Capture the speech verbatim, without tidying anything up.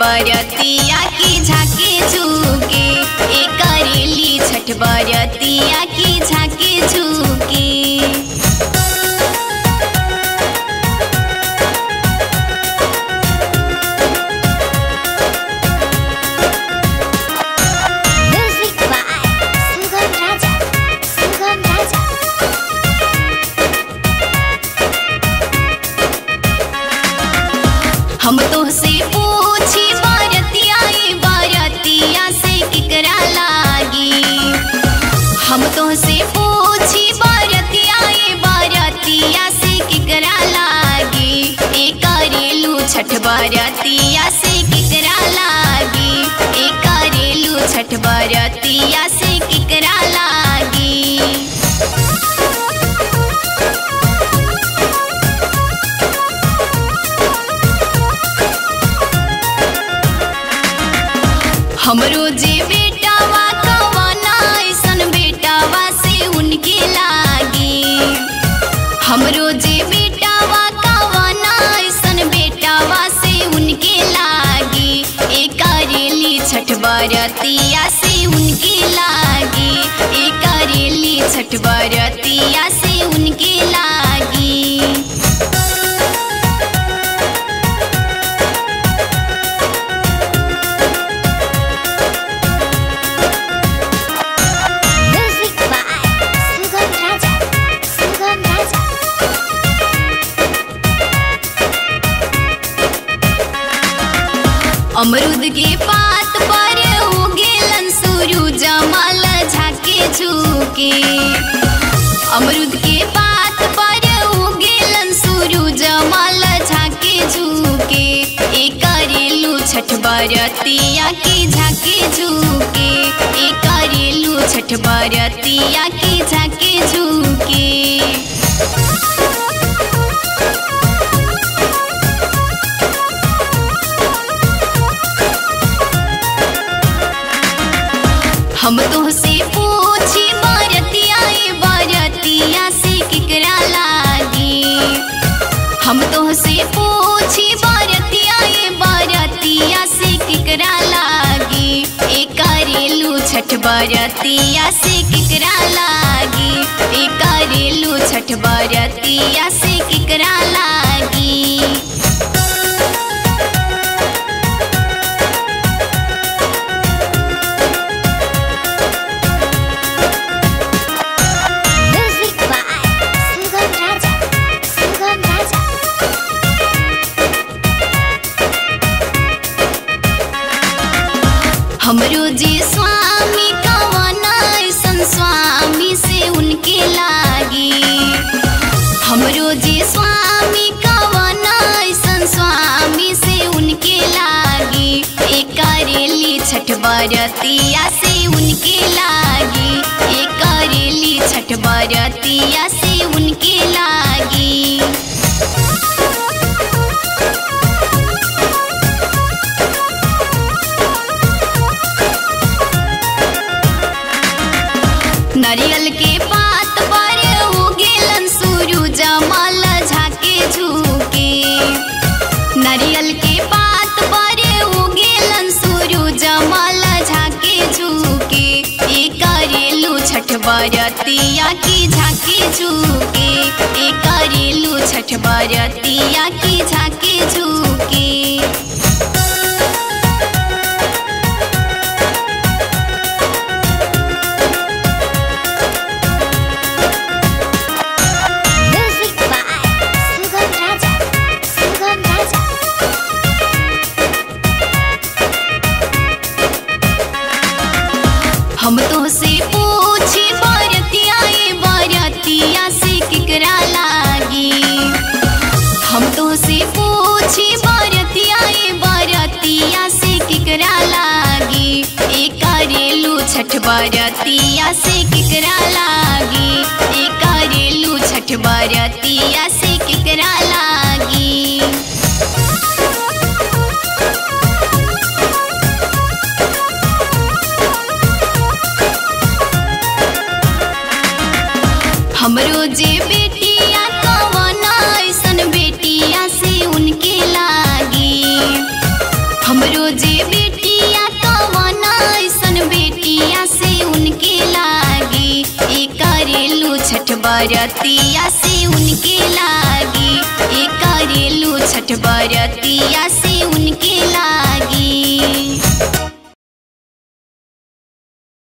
बरतिया की झाके झुके, ए करेली छठ बरतिया की झाके झुके। हम तो से पूछी बरतिया ए बरतिया से केकरा लागी, हम तो से पूछी बरतिया ए बरतिया से केकरा लागी, ए करेलू छठ बरतिया से केकरा लागी, ए करेलू छठ बरतिया से केकरा लागी। हमरो जे बेटावा कवना ऐसन बेटावा से उनके लागी, हमरो जे बेटावा कवना ऐसन बेटावा से उनके लागी, ए करेली छठ बरतिया से उनके लागी, ए करेली छठ बरतिया से उनके लागी। अमरूद के पात पर उगेलन सूरज मल झाके झुके, अमरूद के पात पर उगेलन सूरज मल झाके झुके, ए करेलू छठ बरतिया की झाके झुके, ए करेलू छठ बरतिया की झाके झुके। हम तो से पूछी बरतिया ए बरतिया से केकरा लागी, हम तो से पूछी बरतिया ए बरतिया से केकरा लागी, ए करेलू छठ बरतिया से केकरा लागी, ए करेलू छठ बरतिया से केकरा लागी। हमरो जे स्वामी कवना ऐसन स्वामी से उनके लागी, हमरो जे स्वामी कवना ऐसन स्वामी से उनके लागी, ए करेली छठ बरतिया से उनके लागी, ए करेली छठ बरतिया से उनके लागी। नारियल के पात पर उगेलन सूरज मल झाके झुके, नारियल के पात पर उगेलन सूरज मल झाके झुके, ए करेलू छठ बरतिया की झाके झुके, ए करेलू छठ बरतिया की झाके झुके। हम तो से पूछी बरतिया ए बरतिया से केकरा लागी, हम तो से पूछी बरतिया ए बरतिया से केकरा लागी, ए करेलू छठ बरतिया से केकरा लागी, ए करेलू छठ बरतिया से केकरा लागी। हमरो जे बेटिया कवना ऐसन बेटिया से उनके लागी, हमरो बरतिया से उनके लागी ए करेलू छठ बरतिया से